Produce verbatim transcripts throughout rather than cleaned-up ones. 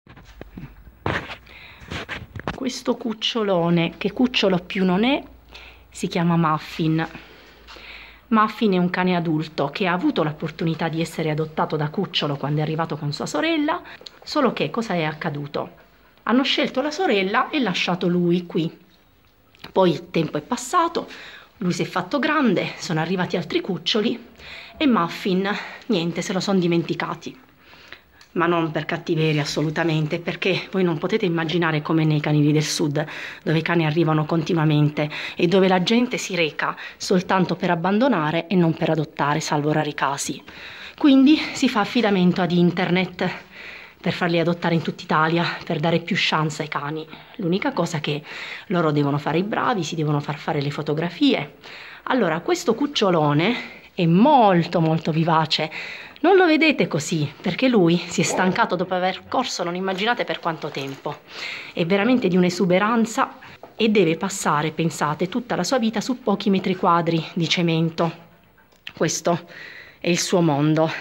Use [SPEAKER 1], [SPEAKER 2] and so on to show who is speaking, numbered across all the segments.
[SPEAKER 1] Questo cucciolone, che cucciolo più non è, si chiama Muffin. Muffin è un cane adulto che ha avuto l'opportunità di essere adottato da cucciolo quando è arrivato con sua sorella, solo che cosa è accaduto? Hanno scelto la sorella e lasciato lui qui. Poi il tempo è passato, lui si è fatto grande, sono arrivati altri cuccioli e Muffin, niente, se lo sono dimenticati. Ma non per cattiveria assolutamente, perché voi non potete immaginare come nei canili del sud, dove i cani arrivano continuamente e dove la gente si reca soltanto per abbandonare e non per adottare, salvo rari casi. Quindi si fa affidamento ad internet per farli adottare in tutta Italia, per dare più chance ai cani. L'unica cosa è che loro devono fare i bravi, si devono far fare le fotografie. Allora, questo cucciolone è molto molto vivace. Non lo vedete così, perché lui si è stancato dopo aver corso non immaginate per quanto tempo. È veramente di un'esuberanza e deve passare, pensate, tutta la sua vita su pochi metri quadri di cemento. Questo è il suo mondo.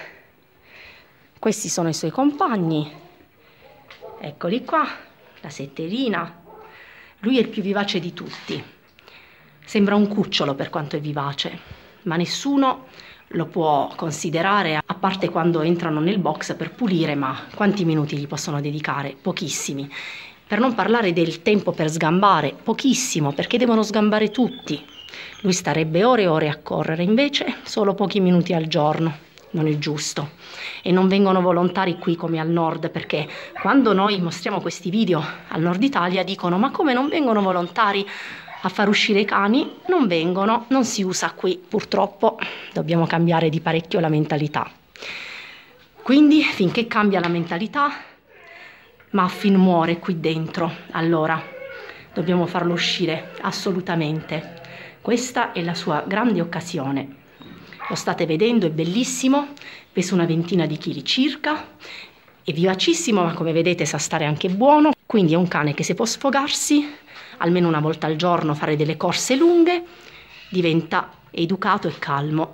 [SPEAKER 1] Questi sono i suoi compagni. Eccoli qua, la setterina. Lui è il più vivace di tutti. Sembra un cucciolo per quanto è vivace, ma nessuno lo può considerare, a parte quando entrano nel box per pulire, ma quanti minuti gli possono dedicare? Pochissimi. Per non parlare del tempo per sgambare, pochissimo, perché devono sgambare tutti. Lui starebbe ore e ore a correre, invece solo pochi minuti al giorno. Non è giusto. E non vengono volontari qui come al nord, perché quando noi mostriamo questi video al nord Italia dicono: ma come non vengono volontari a far uscire i cani? Non vengono, non si usa qui, purtroppo dobbiamo cambiare di parecchio la mentalità. Quindi finché cambia la mentalità, Muffin muore qui dentro. Allora dobbiamo farlo uscire assolutamente. Questa è la sua grande occasione. Lo state vedendo, è bellissimo, pesa una ventina di chili circa, è vivacissimo, ma come vedete sa stare anche buono. Quindi è un cane che se può sfogarsi almeno una volta al giorno, fare delle corse lunghe, diventa educato e calmo.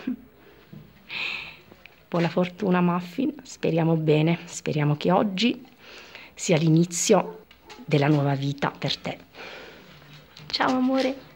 [SPEAKER 1] Buona fortuna Muffin, speriamo bene, speriamo che oggi sia l'inizio della nuova vita per te. Ciao amore!